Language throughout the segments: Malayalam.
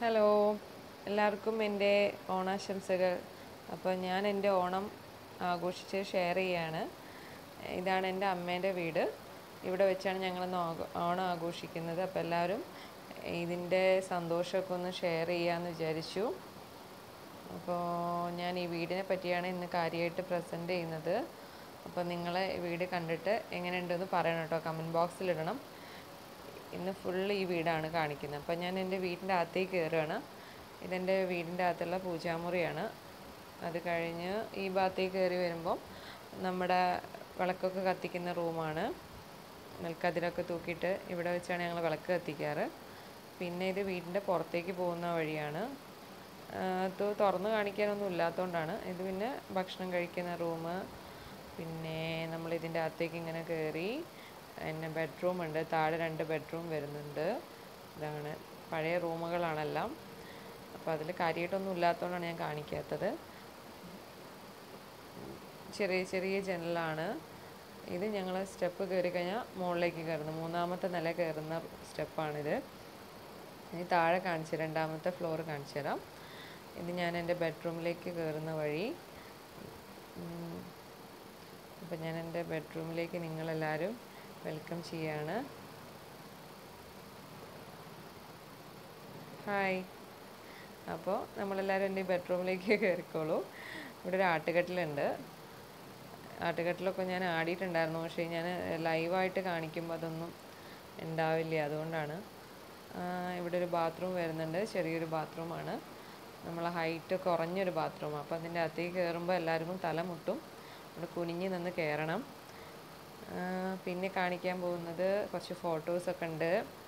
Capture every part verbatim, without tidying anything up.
ഹലോ, എല്ലാവർക്കും എൻ്റെ ഓണാശംസകൾ. അപ്പോൾ ഞാൻ എൻ്റെ ഓണം ആഘോഷിച്ച് ഷെയർ ചെയ്യാണ്. ഇതാണ് എൻ്റെ അമ്മേൻ്റെ വീട്. ഇവിടെ വെച്ചാണ് ഞങ്ങളിന്ന് ഓണം ആഘോഷിക്കുന്നത്. അപ്പോൾ എല്ലാവരും ഇതിൻ്റെ സന്തോഷമൊക്കെ ഒന്ന് ഷെയർ ചെയ്യാമെന്ന് വിചാരിച്ചു. അപ്പോൾ ഞാൻ ഈ വീടിനെ പറ്റിയാണ് ഇന്ന് കാര്യമായിട്ട് പ്രസൻറ്റ് ചെയ്യുന്നത്. അപ്പോൾ നിങ്ങളെ വീട് കണ്ടിട്ട് എങ്ങനെയുണ്ടെന്ന് പറയണം കേട്ടോ, കമൻറ്റ് ബോക്സിലിടണം. ഇന്ന് ഫുള്ള് ഈ വീടാണ് കാണിക്കുന്നത്. അപ്പം ഞാൻ എൻ്റെ വീടിൻ്റെ അകത്തേക്ക് കയറുകയാണ്. ഇതെൻ്റെ വീടിൻ്റെ അകത്തുള്ള പൂജാമുറിയാണ്. അത് കഴിഞ്ഞ് ഈ ഭാഗത്തേക്ക് കയറി വരുമ്പം നമ്മുടെ വിളക്കൊക്കെ കത്തിക്കുന്ന റൂമാണ്. നെൽക്കതിരൊക്കെ തൂക്കിയിട്ട് ഇവിടെ വെച്ചാണ് ഞങ്ങൾ വിളക്ക് കത്തിക്കാറ്. പിന്നെ ഇത് വീടിൻ്റെ പുറത്തേക്ക് പോകുന്ന വഴിയാണ്. അത് തുറന്ന് കാണിക്കാനൊന്നും ഇല്ലാത്തതുകൊണ്ടാണ്. ഇത് പിന്നെ ഭക്ഷണം കഴിക്കുന്ന റൂം. പിന്നെ നമ്മളിതിൻ്റെ അകത്തേക്ക് ഇങ്ങനെ കയറി പിന്നെ ബെഡ്റൂം ഉണ്ട്. താഴെ രണ്ട് ബെഡ്റൂം വരുന്നുണ്ട്. ഇതാണ് പഴയ റൂമുകളാണെല്ലാം. അപ്പോൾ അതിൽ കാര്യമായിട്ടൊന്നും ഇല്ലാത്തതുകൊണ്ടാണ് ഞാൻ കാണിക്കാത്തത്. ചെറിയ ചെറിയ ജനലാണ്. ഇത് ഞങ്ങൾ സ്റ്റെപ്പ് കയറി കഴിഞ്ഞാൽ മുകളിലേക്ക് കയറുന്നു. മൂന്നാമത്തെ നില കയറുന്ന സ്റ്റെപ്പാണിത്. ഇനി താഴെ കാണിച്ചു രണ്ടാമത്തെ ഫ്ലോർ കാണിച്ചു തരാം. ഇത് ഞാൻ എൻ്റെ ബെഡ്റൂമിലേക്ക് കയറുന്ന വഴി. അപ്പം ഞാൻ എൻ്റെ ബെഡ്റൂമിലേക്ക് നിങ്ങളെല്ലാവരും വെൽക്കം ചെയ്യാണ്. ഹായ്. അപ്പോൾ നമ്മളെല്ലാവരും എൻ്റെ ബെഡ്റൂമിലേക്ക് കയറിക്കോളൂ. ഇവിടെ ഒരു ആട്ടുകട്ടിലുണ്ട്. ആട്ടുകട്ടിലൊക്കെ ഞാൻ ആടിയിട്ടുണ്ടായിരുന്നു, പക്ഷേ ഞാൻ ലൈവായിട്ട് കാണിക്കുമ്പോൾ അതൊന്നും ഉണ്ടാവില്ല. അതുകൊണ്ടാണ്. ഇവിടെ ഒരു ബാത്റൂം വരുന്നുണ്ട്. ചെറിയൊരു ബാത്റൂമാണ്. നമ്മൾ ഹൈറ്റ് കുറഞ്ഞൊരു ബാത്റൂമാണ്. അപ്പോൾ അതിൻ്റെ അകത്തേക്ക് കയറുമ്പോൾ എല്ലാവർക്കും തല മുട്ടും. ഇവിടെ കുനിഞ്ഞ് നിന്ന് കയറണം. പിന്നെ കാണിക്കാൻ പോകുന്നത് കുറച്ച് ഫോട്ടോസൊക്കെ ഉണ്ട്.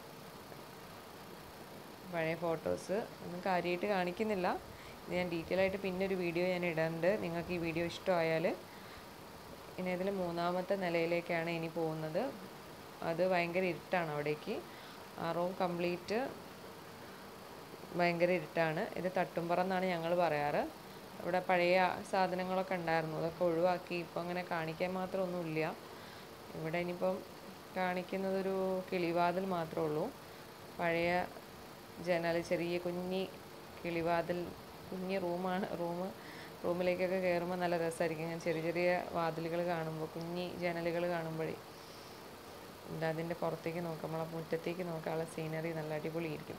പഴയ ഫോട്ടോസ് ഒന്നും കാര്യമായിട്ട് കാണിക്കുന്നില്ല. ഇത് ഞാൻ ഡീറ്റെയിൽ ആയിട്ട് പിന്നെ ഒരു വീഡിയോ ഞാൻ ഇടാറുണ്ട്. നിങ്ങൾക്ക് ഈ വീഡിയോ ഇഷ്ടമായാൽ. ഇനി ഇതിൽ മൂന്നാമത്തെ നിലയിലേക്കാണ് ഇനി പോകുന്നത്. അത് ഭയങ്കര ഇരുട്ടാണ് അവിടേക്ക്. ആ റൂം കംപ്ലീറ്റ് ഭയങ്കര ഇരുട്ടാണ്. ഇത് തട്ടുംപുറം എന്നാണ് ഞങ്ങൾ പറയാറ്. ഇവിടെ പഴയ സാധനങ്ങളൊക്കെ ഉണ്ടായിരുന്നു, അതൊക്കെ ഒഴിവാക്കി ഇപ്പോൾ അങ്ങനെ കാണിക്കാൻ മാത്രമൊന്നുമില്ല. ഇവിടെ ഇനിയിപ്പം കാണിക്കുന്നതൊരു കിളിവാതിൽ മാത്രമേ ഉള്ളൂ. പഴയ ജനൽ, ചെറിയ കുഞ്ഞി കിളിവാതിൽ, കുഞ്ഞി റൂമാണ്. റൂം റൂമിലേക്കൊക്കെ കയറുമ്പോൾ നല്ല രസമായിരിക്കും. ഞാൻ ചെറിയ ചെറിയ വാതിലുകൾ കാണുമ്പോൾ, കുഞ്ഞി ജനലുകൾ കാണുമ്പോഴേ ഉണ്ട്. അതിൻ്റെ പുറത്തേക്ക് നോക്കുമ്പോൾ മുറ്റത്തേക്ക് നോക്കാനുള്ള സീനറി നല്ല അടിപൊളിയായിരിക്കും.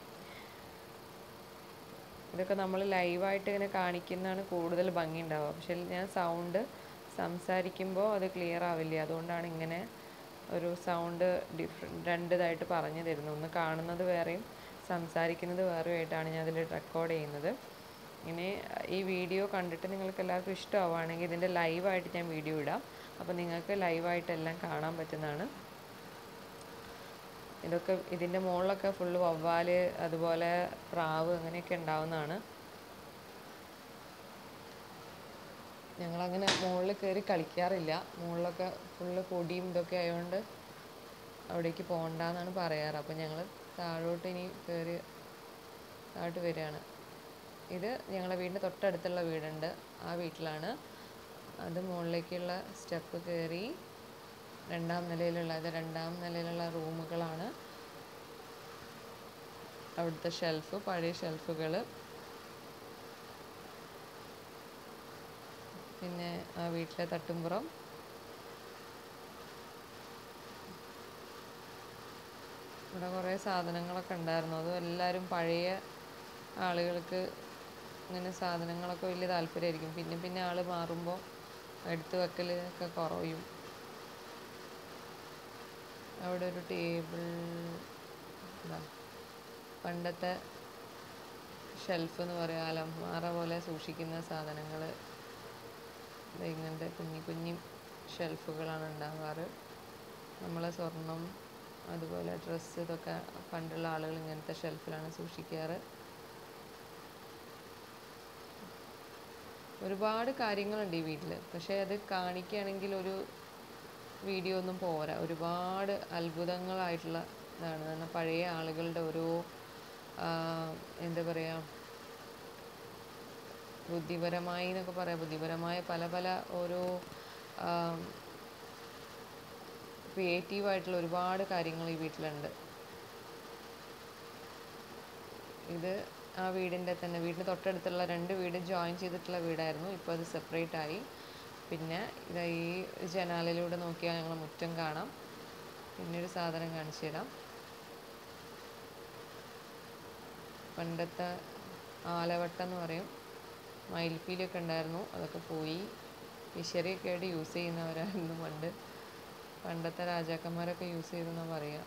ഇതൊക്കെ നമ്മൾ ലൈവായിട്ട് ഇങ്ങനെ കാണിക്കുന്നതാണ് കൂടുതൽ ഭംഗി ഉണ്ടാവുക. പക്ഷേ ഞാൻ സൗണ്ട് സംസാരിക്കുമ്പോൾ അത് ക്ലിയർ ആവില്ല. അതുകൊണ്ടാണ് ഇങ്ങനെ ഒരു സൗണ്ട് ഡിഫറെൻ്റ് രണ്ടിതായിട്ട് പറഞ്ഞു തരുന്നത്. ഒന്ന് കാണുന്നത് വേറെയും സംസാരിക്കുന്നത് വേറെയുമായിട്ടാണ് ഞാൻ അതിൽ റെക്കോർഡ് ചെയ്യുന്നത്. ഇനി ഈ വീഡിയോ കണ്ടിട്ട് നിങ്ങൾക്ക് എല്ലാവർക്കും ഇഷ്ടമാവുകയാണെങ്കിൽ ഇതിൻ്റെ ലൈവായിട്ട് ഞാൻ വീഡിയോ ഇടാം. അപ്പോൾ നിങ്ങൾക്ക് ലൈവായിട്ടെല്ലാം കാണാൻ പറ്റുന്നതാണ്. ഇതൊക്കെ ഇതിൻ്റെ മുകളിലൊക്കെ ഫുള്ള് വവ്വാൽ, അതുപോലെ പ്രാവ്, അങ്ങനെയൊക്കെ ഉണ്ടാവുന്നതാണ്. ഞങ്ങളങ്ങനെ മുകളിൽ കയറി കളിക്കാറില്ല. മുകളിലൊക്കെ ഫുള്ള് പൊടിയും ഇതൊക്കെ ആയതുകൊണ്ട് അവിടേക്ക് പോകണ്ടെന്നാണ് പറയാറ്. അപ്പോൾ ഞങ്ങൾ താഴോട്ട് ഇനി കയറി താഴോട്ട് വരികയാണ്. ഇത് ഞങ്ങളുടെ വീടിൻ്റെ തൊട്ടടുത്തുള്ള വീടുണ്ട്, ആ വീട്ടിലാണ്. അത് മുകളിലേക്കുള്ള സ്റ്റെപ്പ് കയറി രണ്ടാം നിലയിലുള്ള അത് രണ്ടാം നിലയിലുള്ള റൂമുകളാണ്. അവിടുത്തെ ഷെൽഫ്, പഴയ ഷെൽഫുകൾ. പിന്നെ ആ വീട്ടിലെ തട്ടുംപുറം. ഇവിടെ കുറേ സാധനങ്ങളൊക്കെ ഉണ്ടായിരുന്നു. അതും എല്ലാവരും പഴയ ആളുകൾക്ക് ഇങ്ങനെ സാധനങ്ങളൊക്കെ വലിയ താല്പര്യമായിരിക്കും. പിന്നെ പിന്നെ ആൾ മാറുമ്പോൾ എടുത്തു വെക്കൽ ഒക്കെ കുറയും. അവിടെ ഒരു ടേബിൾ, എന്താ പണ്ടത്തെ ഷെൽഫ് എന്ന് പറയുക, അലമാര പോലെ സൂക്ഷിക്കുന്ന സാധനങ്ങൾ. ഇങ്ങനത്തെ കുഞ്ഞി കുഞ്ഞി ഷെൽഫുകളാണ് ഉണ്ടാകാറ്. നമ്മളെ സ്വർണം, അതുപോലെ ഡ്രസ്സ്, ഇതൊക്കെ പണ്ടുള്ള ആളുകൾ ഇങ്ങനത്തെ ഷെൽഫിലാണ് സൂക്ഷിക്കാറ്. ഒരുപാട് കാര്യങ്ങളുണ്ട് ഈ വീട്ടിൽ. പക്ഷേ അത് കാണിക്കുകയാണെങ്കിൽ ഒരു വീഡിയോ ഒന്നും പോരാ. ഒരുപാട് അത്ഭുതങ്ങളായിട്ടുള്ള ഇതാണ്. കാരണം പഴയ ആളുകളുടെ ഓരോ എന്താ പറയുക, ബുദ്ധിപരമായി എന്നൊക്കെ പറയാം, ബുദ്ധിപരമായ പല പല ഓരോ ക്രിയേറ്റീവായിട്ടുള്ള ഒരുപാട് കാര്യങ്ങൾ ഈ വീട്ടിലുണ്ട്. ഇത് ആ വീടിൻ്റെ തന്നെ വീടിന് തൊട്ടടുത്തുള്ള രണ്ട് വീട് ജോയിൻ ചെയ്തിട്ടുള്ള വീടായിരുന്നു. ഇപ്പോൾ അത് സെപ്പറേറ്റ് ആയി. പിന്നെ ഇതാ ഈ ജനാലയിലൂടെ നോക്കിയാൽ ഞങ്ങൾ മുറ്റം കാണാം. പിന്നെ ഒരു സാധനം കാണിച്ചു തരാം. പണ്ടത്തെ ആലവട്ടം എന്ന് പറയും, മയിൽപ്പീലിയൊക്കെ ഉണ്ടായിരുന്നു, അതൊക്കെ പോയി. വിശറിയൊക്കെ ആയിട്ട് യൂസ് ചെയ്യുന്നവരായിരുന്നു പണ്ട്. പണ്ടത്തെ രാജാക്കന്മാരൊക്കെ യൂസ് ചെയ്തെന്നാണ് പറയുക.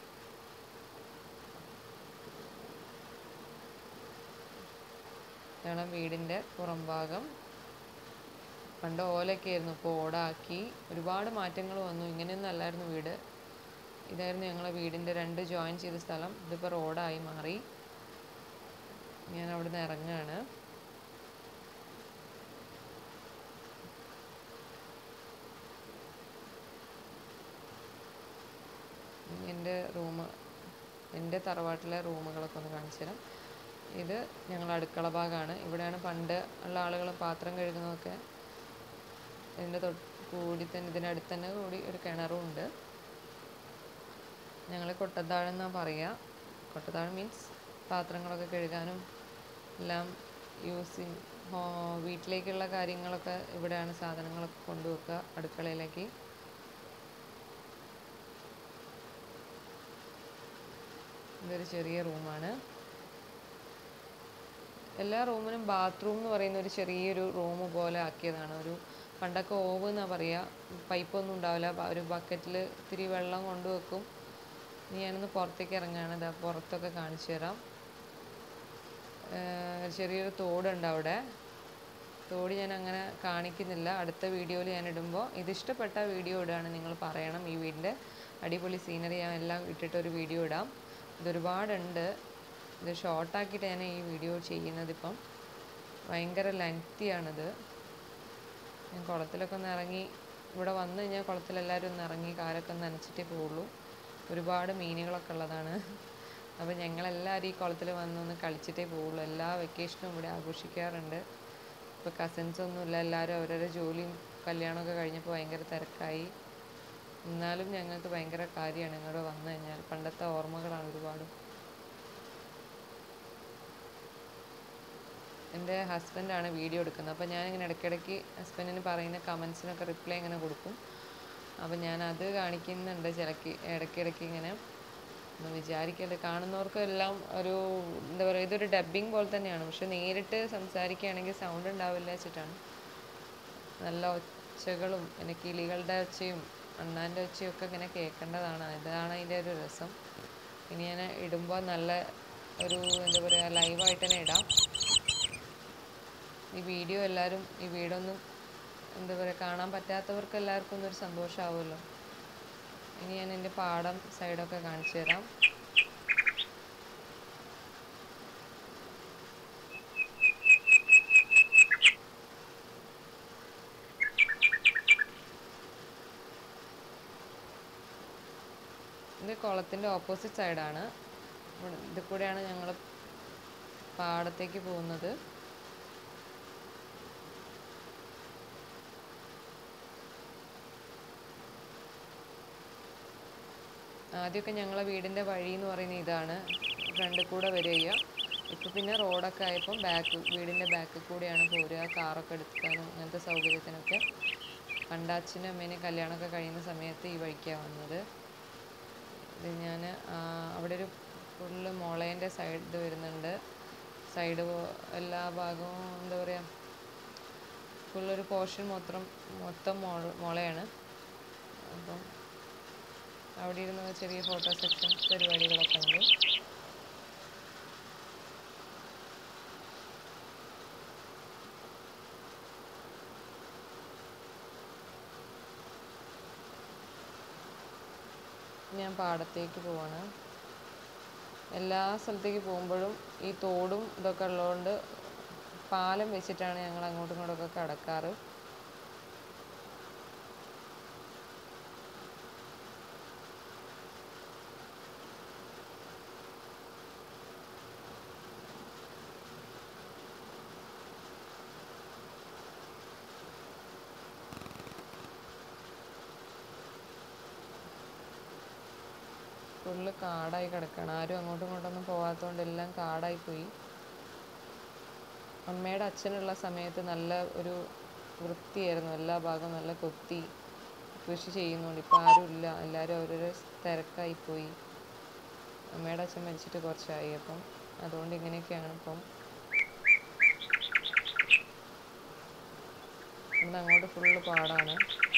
ഇതാണ് വീടിൻ്റെ പുറംഭാഗം. പണ്ട് ഓലൊക്കെ ആയിരുന്നു, ഇപ്പോൾ ഓടാക്കി. ഒരുപാട് മാറ്റങ്ങൾ വന്നു. ഇങ്ങനെയൊന്നും അല്ലായിരുന്നു വീട്. ഇതായിരുന്നു ഞങ്ങളെ വീടിൻ്റെ രണ്ട് ജോയിൻ ചെയ്ത സ്ഥലം. ഇതിപ്പോൾ റോഡായി മാറി. ഞാൻ അവിടെ നിന്ന് ഇറങ്ങുകയാണ്. എൻ്റെ റൂം, എൻ്റെ തറവാട്ടിലെ റൂമുകളൊക്കെ ഒന്ന് കാണിച്ചു തരാം. ഇത് ഞങ്ങളുടെ അടുക്കള ഭാഗമാണ്. ഇവിടെയാണ് പണ്ട് ഉള്ള ആളുകൾ പാത്രം കഴുകുന്നതൊക്കെ. ഇതിൻ്റെ തൊട്ട് കൂടി തന്നെ, ഇതിനടുത്ത് തന്നെ കൂടി ഒരു കിണറും ഉണ്ട്. ഞങ്ങൾ കൊട്ടത്താഴം എന്നാണ് പറയുക. കൊട്ടത്താഴം മീൻസ് പാത്രങ്ങളൊക്കെ കഴുകാനും എല്ലാം യൂസിങ് വീട്ടിലേക്കുള്ള കാര്യങ്ങളൊക്കെ ഇവിടെയാണ് സാധനങ്ങളൊക്കെ കൊണ്ടുവെക്കുക അടുക്കളയിലേക്ക്. ഇതൊരു ചെറിയ റൂമാണ്. എല്ലാ റൂമിനും ബാത്റൂം എന്ന് പറയുന്ന ഒരു ചെറിയൊരു റൂം പോലെ ആക്കിയതാണ്. ഒരു പണ്ടൊക്കെ ഓവ് എന്നാണ് പറയുക. പൈപ്പൊന്നും ഉണ്ടാവില്ല. ഒരു ബക്കറ്റിൽ ഇത്തിരി വെള്ളം കൊണ്ടുവെക്കും. ഇനി ഞാനൊന്ന് പുറത്തേക്ക് ഇറങ്ങുകയാണ്. ഇതാ പുറത്തൊക്കെ കാണിച്ചു തരാം. ചെറിയൊരു തോടുണ്ട് അവിടെ. തോട് ഞാൻ അങ്ങനെ കാണിക്കുന്നില്ല. അടുത്ത വീഡിയോയിൽ ഞാൻ ഇടുമ്പോൾ, ഇത് ഇഷ്ടപ്പെട്ട വീഡിയോ ഇടുകയാണ് നിങ്ങൾ പറയണം. ഈ വീടിൻ്റെ അടിപൊളി സീനറി ഞാൻ എല്ലാം ഇട്ടിട്ടൊരു വീഡിയോ ഇടാം. ഇതൊരുപാടുണ്ട്. ഇത് ഷോർട്ടാക്കിയിട്ട് ഞാൻ ഈ വീഡിയോ ചെയ്യുന്നത്. ഇപ്പം ഭയങ്കര ലെങ്തിയാണിത്. ഞാൻ കുളത്തിലൊക്കെ ഒന്ന് ഇറങ്ങി, ഇവിടെ വന്നു കഴിഞ്ഞാൽ കുളത്തിലെല്ലാവരും ഒന്ന് ഇറങ്ങി കാലൊക്കെ ഒന്ന് നനച്ചിട്ടേ പോവുള്ളൂ. ഒരുപാട് മീനുകളൊക്കെ ഉള്ളതാണ്. അപ്പോൾ ഞങ്ങളെല്ലാവരും ഈ കുളത്തിൽ വന്നൊന്ന് കളിച്ചിട്ടേ പോവുള്ളൂ. എല്ലാ വെക്കേഷനും ഇവിടെ ആഘോഷിക്കാറുണ്ട്. ഇപ്പോൾ കസിൻസൊന്നുമില്ല. എല്ലാവരും അവരവരുടെ ജോലിയും കല്യാണമൊക്കെ കഴിഞ്ഞപ്പോൾ ഭയങ്കര തിരക്കായി. എന്നാലും ഞങ്ങൾക്ക് ഭയങ്കര കാര്യമാണ് ഇങ്ങോട്ട് വന്നു കഴിഞ്ഞാൽ. പണ്ടത്തെ ഓർമ്മകളാണ് ഒരുപാട്. എൻ്റെ ഹസ്ബൻഡാണ് വീഡിയോ എടുക്കുന്നത്. അപ്പോൾ ഞാനിങ്ങനെ ഇടയ്ക്കിടയ്ക്ക് ഹസ്ബൻഡിന് പറയുന്ന കമൻസിനൊക്കെ റിപ്ലൈ ഇങ്ങനെ കൊടുക്കും. അപ്പോൾ ഞാനത് കാണിക്കുന്നുണ്ട് ചിലക്ക് ഇടയ്ക്കിടയ്ക്ക് ഇങ്ങനെ. ഒന്ന് വിചാരിക്കരുത്, കാണുന്നവർക്കെല്ലാം ഒരു എന്താ പറയുക, ഇതൊരു ഡബ്ബിങ് പോലെ തന്നെയാണ്. പക്ഷെ നേരിട്ട് സംസാരിക്കുകയാണെങ്കിൽ സൗണ്ട് ഉണ്ടാവില്ല വെച്ചിട്ടാണ്. നല്ല ഒച്ചകളും പിന്നെ കിളികളുടെ ഒച്ചയും അണ്ണാൻ്റെ ഒച്ചയും ഒക്കെ ഇങ്ങനെ കേൾക്കേണ്ടതാണ്. ഇതാണ് അതിൻ്റെ ഒരു രസം. ഇനി ഞാൻ ഇടുമ്പോൾ നല്ല ഒരു എന്താ പറയുക, ലൈവായിട്ട് തന്നെ ഇടാം. ഈ വീഡിയോ എല്ലാവരും ഈ വീഡിയോ ഒന്ന് എന്താ പറയുക, കാണാൻ പറ്റാത്തവർക്ക് എല്ലാവർക്കും ഒന്നൊരു സന്തോഷമാവുമല്ലോ. ഇനി ഞാൻ എൻ്റെ പാടം സൈഡൊക്കെ കാണിച്ചു തരാം. ഇത് കുളത്തിൻ്റെ ഓപ്പോസിറ്റ് സൈഡാണ്. ഇത് കൂടെയാണ് ഞങ്ങൾ പാടത്തേക്ക് പോകുന്നത്. ആദ്യമൊക്കെ ഞങ്ങളെ വീടിൻ്റെ വഴി എന്ന് പറയുന്നത് ഇതാണ്, ഫ്രണ്ടിൽ കൂടെ വരിക. ഇപ്പോൾ പിന്നെ റോഡൊക്കെ ആയപ്പം ബാക്ക് വീടിൻ്റെ ബാക്കിൽ കൂടെയാണ് പോരുക, കാറൊക്കെ എടുക്കാനും അങ്ങനത്തെ സൗകര്യത്തിനൊക്കെ. പണ്ട് അച്ഛനും അമ്മേനെയും കല്യാണമൊക്കെ കഴിയുന്ന സമയത്ത് ഈ വഴിക്കാണ് വന്നത്. ഇത് ഞാൻ അവിടെ ഒരു ഫുള്ള് മുളേൻ്റെ സൈഡ് ഇത് വരുന്നുണ്ട്. സൈഡ് എല്ലാ ഭാഗവും എന്താ പറയുക, ഫുള്ളൊരു പോർഷൻ മൊത്തം മൊത്തം മുള മുളയാണ്. അപ്പം അവിടെ ഇരുന്ന് ചെറിയ ഫോട്ടോ സെക്ഷൻ പരിപാടികളൊക്കെ ഉണ്ട്. ഞാൻ പാടത്തേക്ക് പോവാണ്. എല്ലാ സ്ഥലത്തേക്ക് പോകുമ്പോഴും ഈ തോടും ഇതൊക്കെ ഉള്ളതുകൊണ്ട് പാലം വെച്ചിട്ടാണ് ഞങ്ങൾ അങ്ങോട്ടും ഇങ്ങോട്ടൊക്കെ കടക്കാറ്. ഫുള്ള് കാടായി കിടക്കുകയാണ്. ആരും അങ്ങോട്ടും ഇങ്ങോട്ടൊന്നും പോകാത്തതുകൊണ്ട് എല്ലാം കാടായി പോയി. അമ്മയുടെ അച്ഛനുള്ള സമയത്ത് നല്ല ഒരു വൃത്തിയായിരുന്നു, എല്ലാ ഭാഗവും നല്ല കൊത്തി കൃഷി ചെയ്യുന്നുണ്ട്. ഇപ്പോൾ ആരുമില്ല, എല്ലാവരും ഓരോരോ തിരക്കായിപ്പോയി. അമ്മയുടെ അച്ഛൻ മരിച്ചിട്ട് കുറച്ചായി, അപ്പം അതുകൊണ്ട് ഇങ്ങനെയൊക്കെയാണ് ഇപ്പം. ഇവിടുന്ന് അങ്ങോട്ട് ഫുള്ള് പാടാണ്.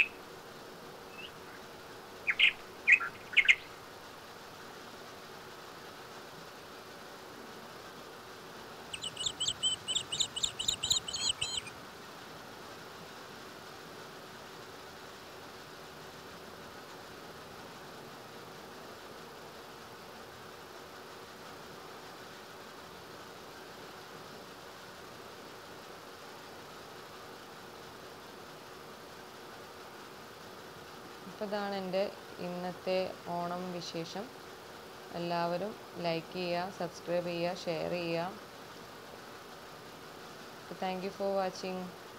അപ്പോൾ ഇതാണ് എൻ്റെ ഇന്നത്തെ ഓണം വിശേഷം. എല്ലാവരും ലൈക്ക് ചെയ്യുക, സബ്സ്ക്രൈബ് ചെയ്യുക, ഷെയർ ചെയ്യുക. Thank you for watching.